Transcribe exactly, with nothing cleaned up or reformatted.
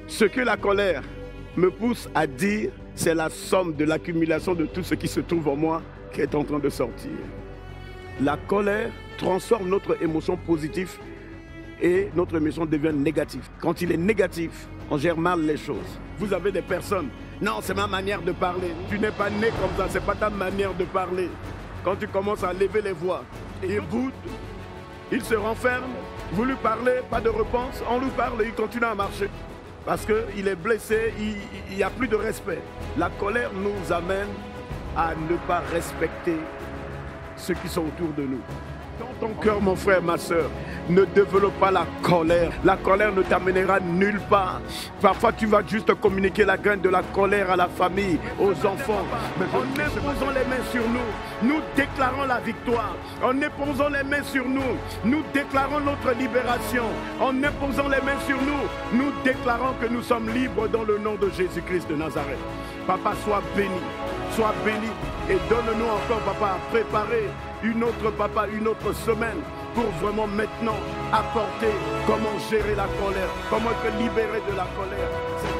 Ce que la colère me pousse à dire, c'est la somme de l'accumulation de tout ce qui se trouve en moi qui est en train de sortir. La colère transforme notre émotion positive et notre émotion devient négative. Quand il est négatif, on gère mal les choses. Vous avez des personnes, non, c'est ma manière de parler. Tu n'es pas né comme ça, c'est pas ta manière de parler. Quand tu commences à lever les voix, il boude, il se renferme, vous lui parlez, pas de réponse, on lui parle et il continue à marcher. Parce qu'il est blessé, il n'y a plus de respect. La colère nous amène à ne pas respecter ceux qui sont autour de nous. Dans ton cœur, mon frère, ma soeur, ne développe pas la colère. La colère ne t'amènera nulle part. Parfois, tu vas juste communiquer la graine de la colère à la famille, aux enfants. Mais en imposant les mains sur nous, nous déclarons la victoire. En imposant les mains sur nous, nous déclarons notre libération. En imposant les mains sur nous, nous déclarons que nous sommes libres dans le nom de Jésus-Christ de Nazareth. Papa, sois béni, sois béni et donne-nous encore, papa, à préparer une autre, papa, une autre semaine pour vraiment maintenant apporter comment gérer la colère, comment te libérer de la colère.